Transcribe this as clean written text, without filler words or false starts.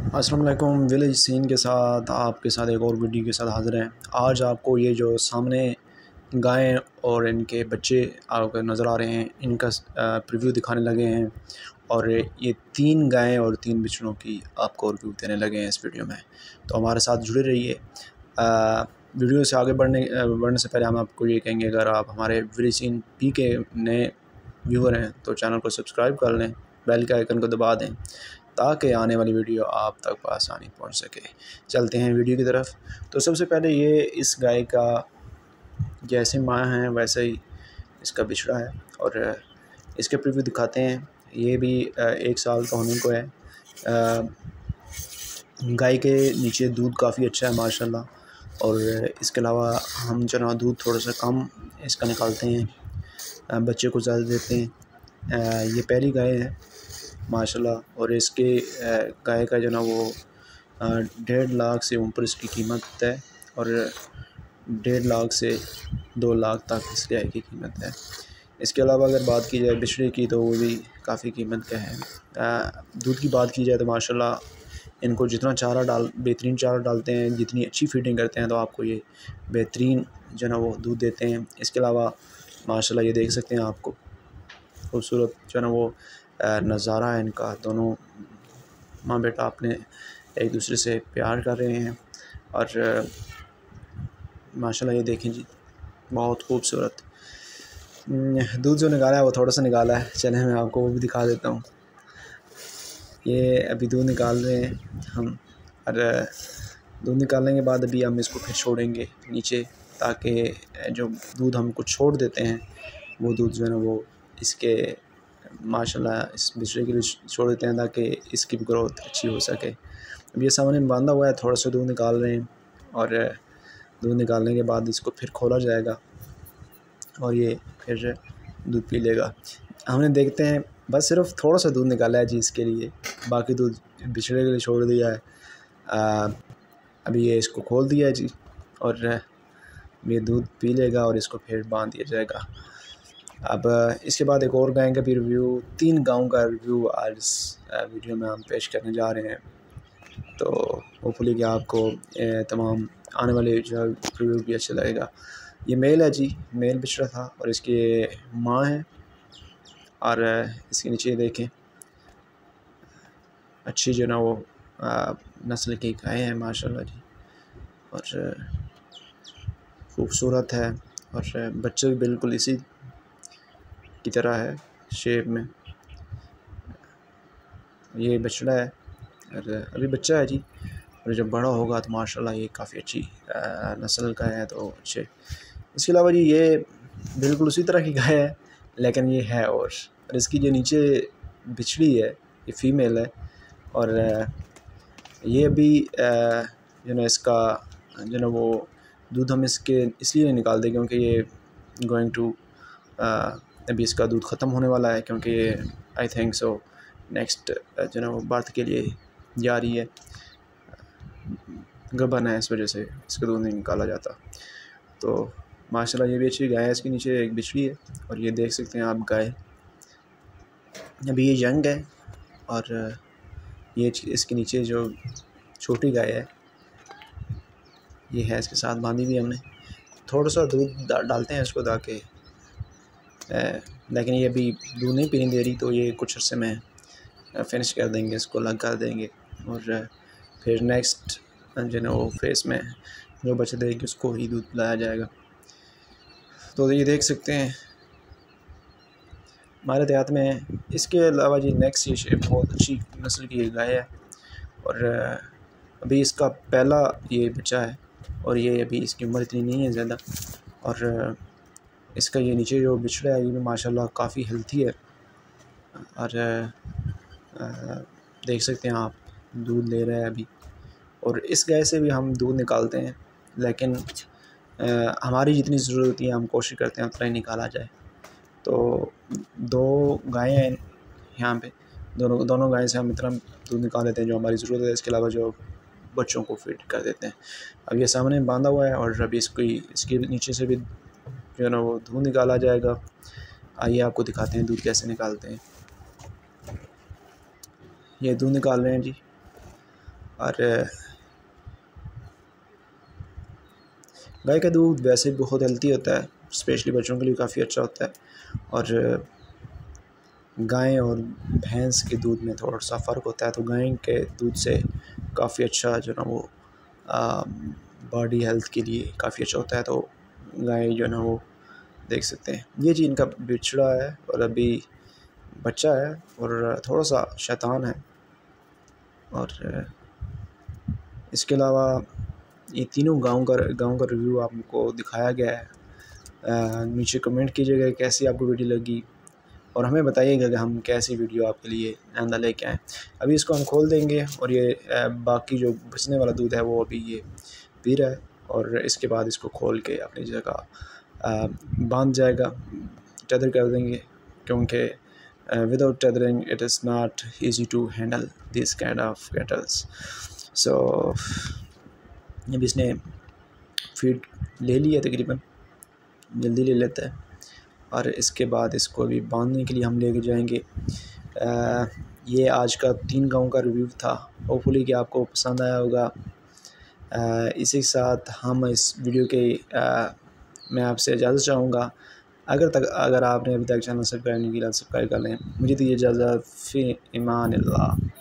अस्सलाम वालेकुम। Village scene के साथ आपके साथ एक और वीडियो के साथ हाज़िर हैं। आज आपको ये जो सामने गायें और इनके बच्चे आपको नज़र आ रहे हैं, इनका प्रीव्यू दिखाने लगे हैं और ये 3 गायें और 3 बछड़ों की आपको रिव्यू देने लगे हैं इस वीडियो में। तो हमारे साथ जुड़े रहिए। वीडियो से आगे बढ़ने से पहले हम आपको ये कहेंगे, अगर आप हमारे विलेज सीन पी के नए व्यूअर हैं तो चैनल को सब्सक्राइब कर लें, बेल के आइकन को दबा दें ताकि आने वाली वीडियो आप तक आसानी पहुंच सके। चलते हैं वीडियो की तरफ। तो सबसे पहले ये इस गाय का जैसे माँ है वैसे ही इसका बिछड़ा है और इसके प्रीव्यू दिखाते हैं। ये भी 1 साल का होने को है। गाय के नीचे दूध काफ़ी अच्छा है माशाल्लाह, और इसके अलावा हम जो ना दूध थोड़ा सा कम इसका निकालते हैं, बच्चे को ज़्यादा देते हैं। ये पहली गाय है माशाल्लाह, और इसके गाय का जो ना वो 1.5 लाख से ऊपर इसकी कीमत है और 1.5 लाख से 2 लाख तक इस गाय की कीमत है। इसके अलावा अगर बात की जाए बिछड़े की तो वो भी काफ़ी कीमत का है। दूध की बात की जाए तो माशाल्लाह इनको जितना बेहतरीन चारा डालते हैं, जितनी अच्छी फीडिंग करते हैं तो आपको ये बेहतरीन जो ना वो दूध देते हैं। इसके अलावा माशाल्लाह ये देख सकते हैं आपको खूबसूरत जो ना वो नज़ारा है इनका। दोनों माँ बेटा अपने एक दूसरे से प्यार कर रहे हैं और माशाल्लाह ये देखें जी, बहुत खूबसूरत दूध जो निकाला है वो थोड़ा सा निकाला है। चलें मैं आपको वो भी दिखा देता हूँ। ये अभी दूध निकाल रहे हैं हम, और दूध निकालने के बाद अभी हम इसको फिर छोड़ेंगे नीचे, ताकि जो दूध हमको छोड़ देते हैं वो दूध जो है ना वो इसके माशाल्लाह इस बिछड़े के लिए छोड़ देते हैं ताकि इसकी भी ग्रोथ अच्छी हो सके। अब ये सामने बांधा हुआ है, थोड़ा सा दूध निकाल रहे हैं और दूध निकालने के बाद इसको फिर खोला जाएगा और ये फिर दूध पी लेगा। हमने देखते हैं बस सिर्फ थोड़ा सा दूध निकाला है जी इसके लिए, बाकी दूध बिछड़े के लिए छोड़ दिया है। अभी ये इसको खोल दिया है जी और ये दूध पी लेगा और इसको फिर बांध दिया जाएगा। अब इसके बाद एक और गाय का भी रिव्यू, 3 गायों का रिव्यू आज इस वीडियो में हम पेश करने जा रहे हैं। तो होपफुली कि आपको तमाम आने वाले जो रिव्यू भी अच्छा लगेगा। ये मेल है जी, मेल बिछड़ा था और इसकी माँ है और इसके नीचे देखें अच्छी जो ना वो नस्ल की गाय है माशाल्लाह जी, और खूबसूरत है और बच्चे भी बिल्कुल इसी की तरह है शेप में। ये बछड़ा है और अभी बच्चा है जी, और जब बड़ा होगा तो माशाल्लाह ये काफ़ी अच्छी नस्ल का है तो अच्छे। इसके अलावा जी ये बिल्कुल उसी तरह की गाय है लेकिन ये है और इसकी जो नीचे बिछड़ी है ये फ़ीमेल है और ये अभी जो ना इसका जो ना वो दूध हम इसके इसलिए नहीं निकालते क्योंकि ये गोइंग टू अभी इसका दूध ख़त्म होने वाला है, क्योंकि ये आई थिंक सो नेक्स्ट जो ना वो बर्थ के लिए जा रही है, गबन है, इस वजह से इसका दूध नहीं निकाला जाता। तो माशाल्लाह ये भी अच्छी गाय है। इसके नीचे एक बिछड़ी है और ये देख सकते हैं आप गाय अभी ये यंग है और ये इसके नीचे जो छोटी गाय है ये है इसके साथ बांधी हुई हमने। थोड़ा सा दूध डालते हैं इसको ताकि लेकिन ये अभी दूध नहीं पीने दे रही, तो ये कुछ अर्से में फिनिश कर देंगे, इसको अलग कर देंगे और फिर नेक्स्ट जो ना वो फेस में जो बच्चे देगी उसको ही दूध पिलाया जाएगा। तो ये देख सकते हैं हमारे देहात में। इसके अलावा जी नेक्स्ट ये शेप बहुत अच्छी नस्ल की गाय है और अभी इसका पहला ये बच्चा है और ये अभी इसकी उम्र इतनी नहीं है ज़्यादा, और इसका ये नीचे जो बिछड़ा है ये भी माशाल्लाह काफ़ी हेल्थी है और देख सकते हैं आप दूध ले रहा है अभी। और इस गाय से भी हम दूध निकालते हैं, लेकिन हमारी जितनी ज़रूरत होती है हम कोशिश करते हैं उतना ही निकाला जाए। तो 2 गायें हैं यहाँ पे, दोनों गाय से हम इतना दूध निकाल लेते हैं जो हमारी ज़रूरत है। इसके अलावा जो बच्चों को फीड कर देते हैं। अब ये सामने बांधा हुआ है और अभी इसके नीचे से भी जो है ना वो दूध निकाला जाएगा। आइए आपको दिखाते हैं दूध कैसे निकालते हैं। ये दूध निकाल रहे हैं जी और गाय का दूध वैसे भी बहुत हेल्दी होता है, स्पेशली बच्चों के लिए काफ़ी अच्छा होता है। और गाय और भैंस के दूध में थोड़ा सा फ़र्क होता है, तो गाय के दूध से काफ़ी अच्छा जो ना वो बॉडी हेल्थ के लिए काफ़ी अच्छा होता है। तो गाय जो है ना वो देख सकते हैं, ये जी इनका बिछड़ा है और अभी बच्चा है और थोड़ा सा शैतान है। और इसके अलावा ये तीनों गाँव का रिव्यू आपको दिखाया गया है। नीचे कमेंट कीजिएगा कैसी आपको वीडियो लगी और हमें बताइएगा कि हम कैसी वीडियो आपके लिए आइंदा लेके आएँ। अभी इसको हम खोल देंगे और ये बाकी जो बचने वाला दूध है वो अभी ये पी रहा है और इसके बाद इसको खोल के अपनी जगह बांध जाएगा, टेदर कर देंगे, क्योंकि without tethering it is not easy to handle this kind of cattles. So अब इसने फीड ले लिया, तकरीबन जल्दी ले लेता है। और इसके बाद इसको अभी बांधने के लिए हम लेके जाएंगे। ये आज का 3 गाँव का रिव्यू था, होपफुली कि आपको पसंद आया होगा। इसी के साथ हम इस वीडियो के मैं आपसे इजाज़त चाहूँगा। अगर आपने अभी तक चैनल सब्सक्राइब नहीं किया, सब्सक्राइब कर लें। मुझे तो ये इजाज़त, फ़ी इमान अल्लाह।